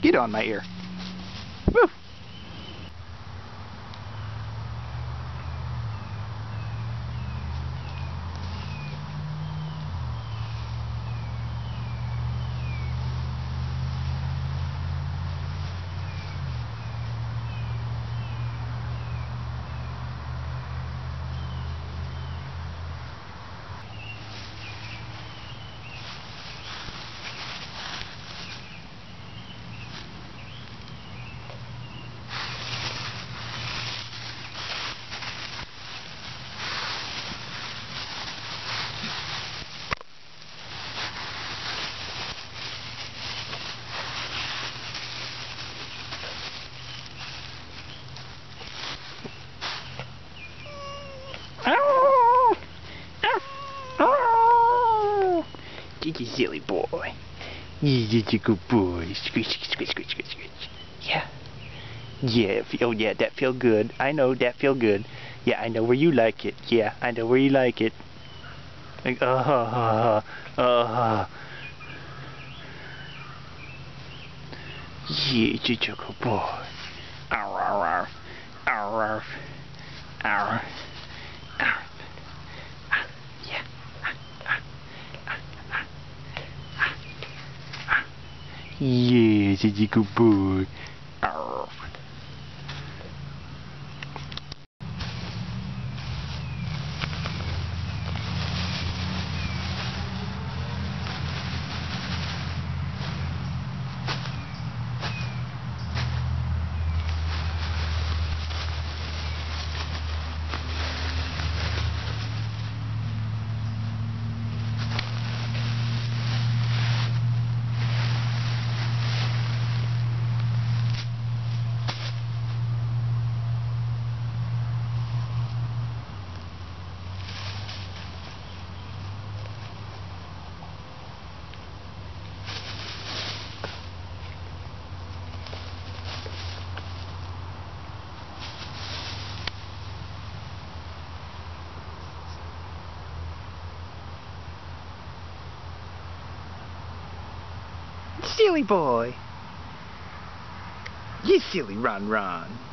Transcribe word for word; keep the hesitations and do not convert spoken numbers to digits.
mosquito on my ear. Woo! Oh! Oh! Oh! You're a silly boy. You're a good boy. Squish, squish, squish, squish, squish. Yeah. Yeah, oh yeah, that feel good. I know that feel good. Yeah, I know where you like it. Yeah, I know where you like it. Like, uh, uh, uh, uh. Yeah, you're a good boy. Arr, arr, arr, arr, arr, arr. Yes, it's a good boy. Arr. Silly boy. You silly Ron Ron.